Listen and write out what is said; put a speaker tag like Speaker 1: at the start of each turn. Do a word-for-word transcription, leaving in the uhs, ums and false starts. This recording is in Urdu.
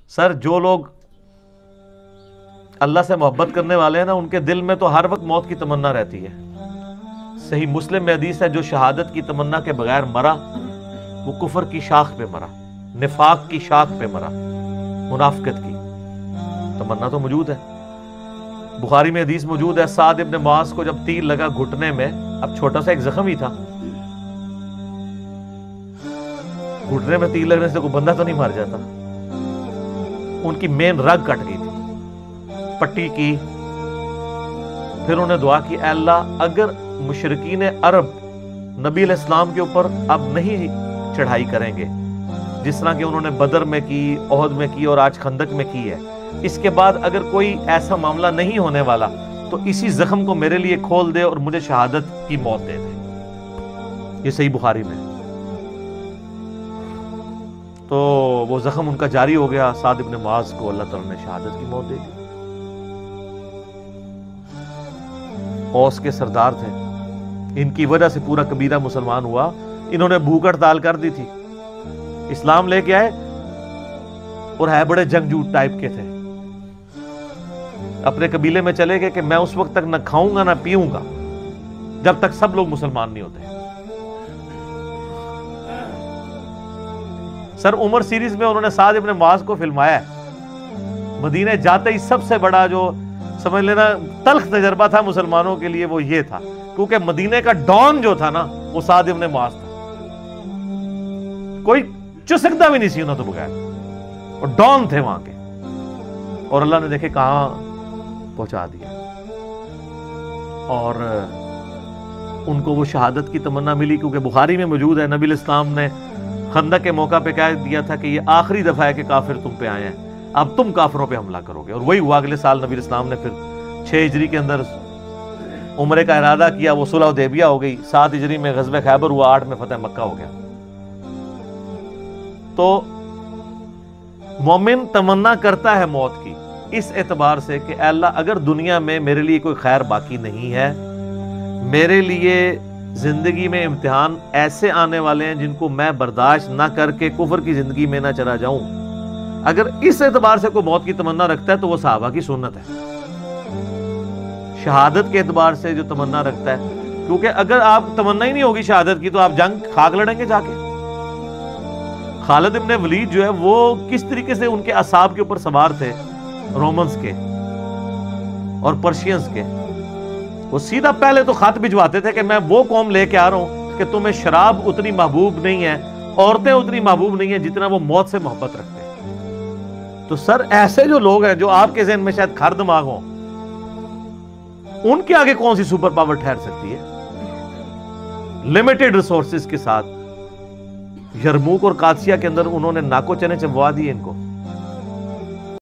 Speaker 1: سر جو لوگ اللہ سے محبت کرنے والے ہیں نا، ان کے دل میں تو ہر وقت موت کی تمنا رہتی ہے۔ صحیح مسلم میں حدیث ہے، جو شہادت کی تمنا کے بغیر مرا وہ کفر کی شاخ پہ مرا، نفاق کی شاخ پہ مرا، منافقت کی تمنا تو موجود ہے۔ بخاری میں حدیث موجود ہے، سعد ابن معاذ کو جب تیر لگا گھٹنے میں، اب چھوٹا سا ایک زخم ہی تھا، گھٹنے میں تیر لگنے سے کوئی بندہ تو نہیں مر جاتا، ان کی مین رگ کٹ گئی تھی، پٹی کی۔ پھر انہوں نے دعا کی، اے اللہ اگر مشرکین عرب نبی علیہ السلام کے اوپر اب نہیں چڑھائی کریں گے جس طرح کہ انہوں نے بدر میں کی، احد میں کی اور آج خندق میں کی ہے، اس کے بعد اگر کوئی ایسا معاملہ نہیں ہونے والا تو اسی زخم کو میرے لیے کھول دے اور مجھے شہادت کی موت دے دے۔ یہ صحیح بخاری میں۔ تو وہ زخم ان کا جاری ہو گیا، سعد ابن معاذ کو اللہ تعالیٰ نے شہادت کی موت دے دی۔ اوس کے سردار تھے، ان کی وجہ سے پورا قبیلہ مسلمان ہوا، انہوں نے بھوک ہڑتال کر دی تھی، اسلام لے کے آئے اور ہے بڑے جنگجو ٹائپ کے تھے، اپنے قبیلے میں چلے گئے کہ میں اس وقت تک نہ کھاؤں گا نہ پیوں گا جب تک سب لوگ مسلمان نہیں ہوتے۔ سر عمر سیریز میں انہوں نے سعد ابن معاذ کو فلمایا ہے، مدینے جاتے ہی سب سے بڑا جو سمجھ لینا تلخ تجربہ تھا مسلمانوں کے لیے وہ یہ تھا، کیونکہ مدینے کا ڈان جو تھا نا وہ سعد ابن معاذ تھا، کوئی چسکتا بھی نہیں سی انہوں تو بغیر، اور ڈان تھے وہاں کے، اور اللہ نے دیکھے کہاں پہنچا دیا، اور ان کو وہ شہادت کی تمنا ملی، کیونکہ بخاری میں موجود ہے نبی علیہ السلام نے خندق کے موقع پہ کہہ دیا تھا کہ یہ آخری دفعہ ہے کہ کافر تم پہ آئے ہیں، اب تم کافروں پہ حملہ کرو گے، اور وہی ہوا۔ اگلے سال نبی علیہ السلام نے پھر چھ ہجری کے اندر عمرے کا ارادہ کیا، وہ صلح حدیبیہ ہو گئی، سات ہجری میں غزوہ خیبر ہوا، آٹھ میں فتح مکہ ہو گیا۔ تو مومن تمنا کرتا ہے موت کی اس اعتبار سے کہ اے اللہ اگر دنیا میں میرے لیے کوئی خیر باقی نہیں ہے، میرے لیے زندگی میں امتحان ایسے آنے والے ہیں جن کو میں برداشت نہ کر کے کفر کی زندگی میں نہ چلا جاؤں، اگر اس اعتبار سے کوئی موت کی تمنا رکھتا ہے تو وہ صحابہ کی سنت ہے۔ شہادت کے اعتبار سے جو تمنا رکھتا ہے، کیونکہ اگر آپ تمنا ہی نہیں ہوگی شہادت کی تو آپ جنگ خاک لڑیں گے جا کے۔ خالد ابن ولید جو ہے وہ کس طریقے سے ان کے اعصاب کے اوپر سوار تھے، رومنز کے اور پرشینز کے، وہ سیدھا پہلے تو خط بھجواتے تھے کہ میں وہ قوم لے کے آ رہا ہوں کہ تمہیں شراب اتنی محبوب نہیں ہے، عورتیں اتنی محبوب نہیں ہیں جتنا وہ موت سے محبت رکھتے ہیں۔ تو سر ایسے جو لوگ ہیں جو آپ کے ذہن میں شاید کھر دماغ ہوں، ان کے آگے کون سی سپر پاور ٹھہر سکتی ہے؟ لمیٹڈ ریسورسز کے ساتھ یرموک اور قادسیہ کے اندر انہوں نے ناکو چنے چبوا دیے ان کو۔